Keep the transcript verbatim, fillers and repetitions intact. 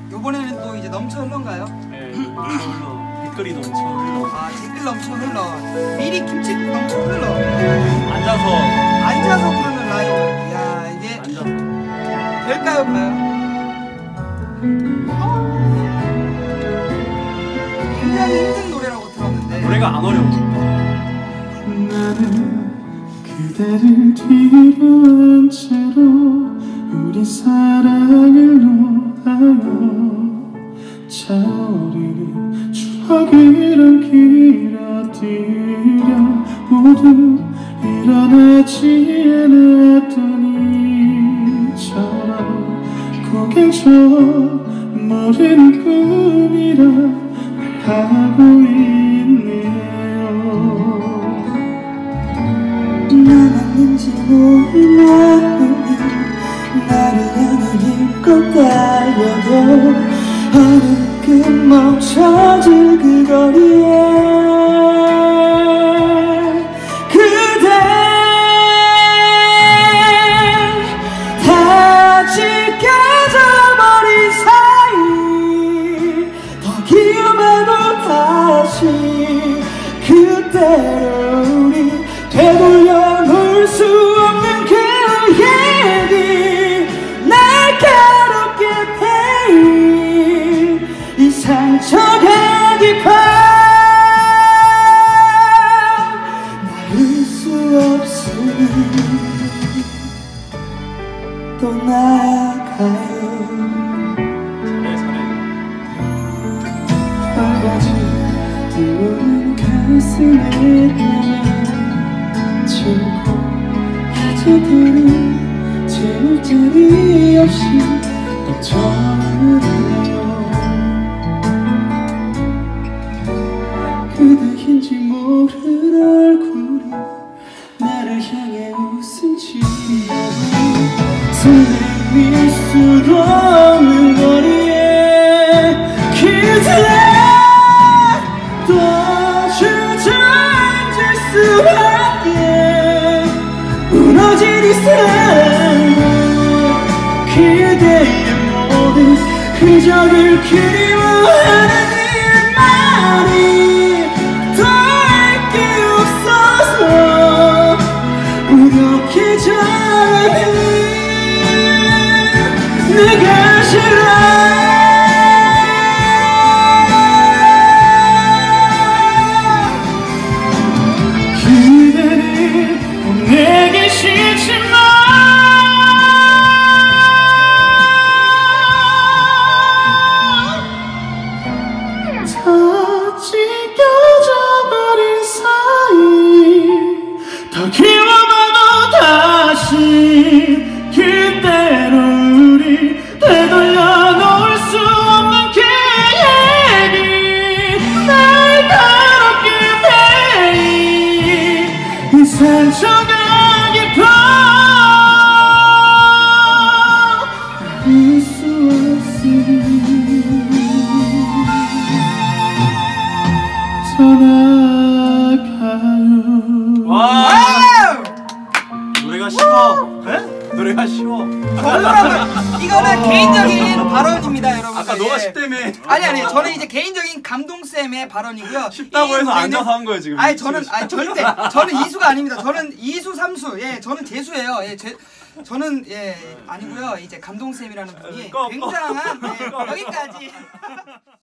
요번에는 또 이제 넘쳐 흘러인가요? 네, 넘쳐 흘러. 댓글이 넘쳐 흘러. 아, 댓글 넘쳐 흘러. 미리 김치 넘쳐 흘러. 앉아서. 앉아서 부르는 라이브. 이야, 이게. 앉아서. 될까요, 과연? 굉장히 힘든 노래라고 들었는데. 노래가 안 어려워. 나는 그대를 뒤로 한 채로 우리 사랑을 놓아요. 차오르는 추억이란 길어들여 모두 일어나지 않았던 이처럼 고개 저 모르는 꿈이라 말하고 있네요. 나 맞는지 몰라보니 나를 향해 힘껏 달려도 어느 그 멈춰질 그 거리에 그대 다 지켜져 버린 사이 더 기억해도 다시 그대로 우리 되돌려 놓을 수 없는 그 얘기 날카롭게 패인 이 상처가 깊어 나을 수 없으니 또 나가요. 네, 잘해. 떨어진 뜨거운 가슴에 남아치고 이제들은 채울 자리 없이 넘쳐흐르네요. 그대인지 모를 얼굴이 나를 향해 웃음 지으니 손을 밀 수도 없는 거리에 그대 또 주저앉을 수밖에 무너진 이 삶은 그대의 모든 흔적을 그리워하는 이 말이 더 할 게 없어서 무력해져가는 내가 싫어. 그대를 보내기 싫지만 다 찢겨져 버린 사이 더 키워봐도 다시 그대로 우리 되돌려 놓을 수 없는 그 얘기 날카롭게 패인 이 상처가 깊어 알 수 없으니 떠나가요. 와! 노래가 쉬워. 네? 노래가 쉬워. 저는 이거는 개인적인 발언입니다, 여러분. 아까 너가 쉽다며. 아니 아니, 저는 이제 개인적인 감동쌤의 발언이고요. 쉽다고 해서 노래는- 앉아서 한 거예요, 지금. 아니 저는 아니 절대 저는 이수가 아닙니다. 저는 이수 삼수. 예, 저는 재수예요. 예, 제 저는 예 아니고요. 이제 감동쌤이라는 분이 꺼, 꺼. 굉장한 예, 여기까지.